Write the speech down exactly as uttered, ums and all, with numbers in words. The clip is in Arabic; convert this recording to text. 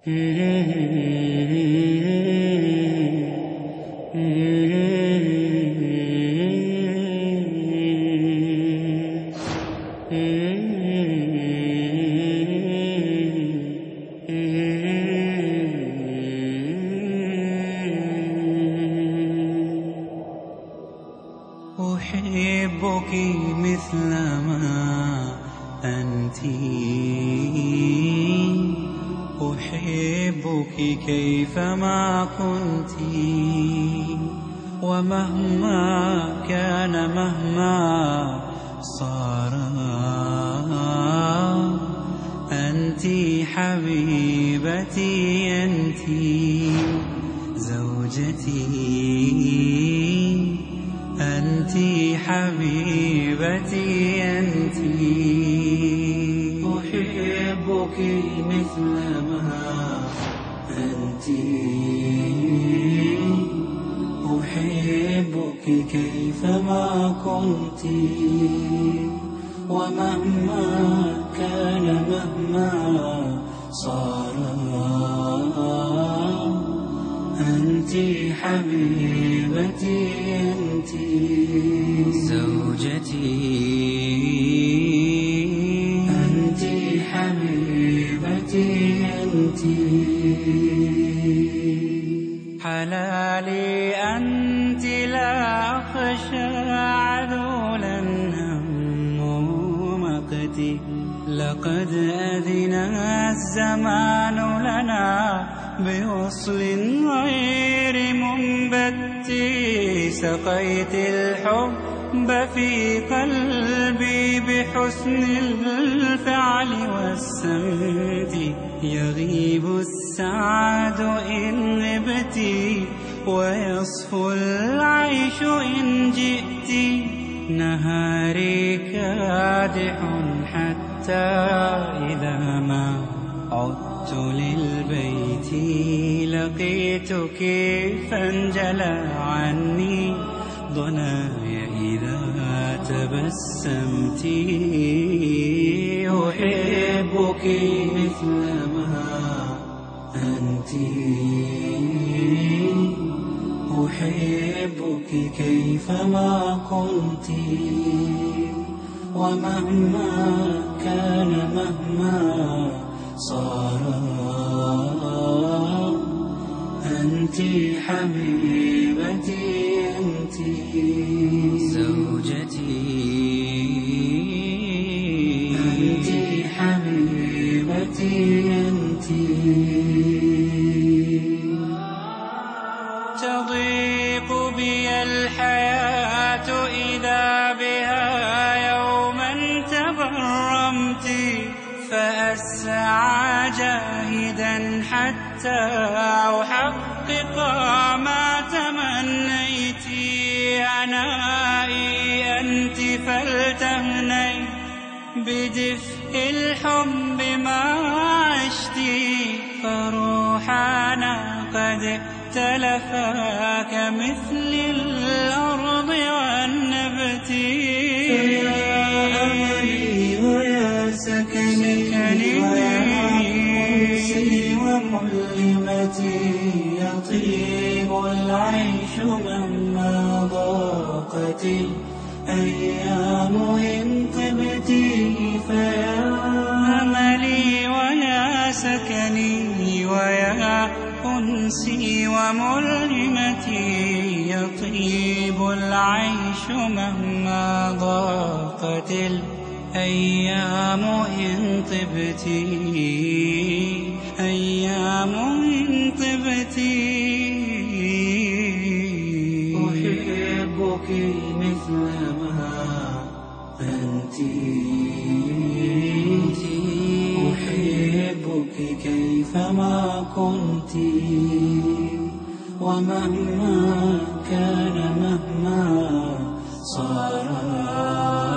أحبك مثلما أنت، أحبك كيفما كنت، ومهما كان مهما صار أنت حبيبتي، أنت زوجتي، أنت حبيبتي، أنت. أحبك مثلما أنت، أحبك كيفما كنت، ومهما كان مهما صار أنت حبيبتي، أنت زوجتي، أنت حبيبتي، أنت. حلالي أنت لا أخشى عذولا همه مقتي، لقد أذن الزمان لنا بوصل غير منبت، سقيت الحب في قلبي بحسن الفعل والسمت، يغيب السعد إن غبت ويصفو العيش إن جئت، نهاري كادح حتى إذا ما عدت للبيت لقيتك فانجلى عني ضناي إذا تبسمت. أحبك مثلما أنت، أحبك كيفما كنت، ومهما كان مهما صار أنت حبيبتي، أنت زوجتي، أنت حبيبتي، أنت. تضيق بي الحياة إذا بها يوما تبرمت، فأسعى جاهدا حتى أحقق ما تمنيت، عنائي أنت فلتهني بدفء الحب ما عشت، فروحنا قد اختلفا كمثل الأرض والنبت، فيا أملي ويا سكني ويا أنسي وملمتي، يطيب العيش مهما ضاقت الأيام إن طبتي، فيا أملي ويا سكني ويا أنسي وملهمتي، يطيب العيش مهما ضاقت الأيام إن طبتي، أيام إن طبتي. أحبك مثلما أنت، أحبك كيفما كنت، ومهما كان مهما صار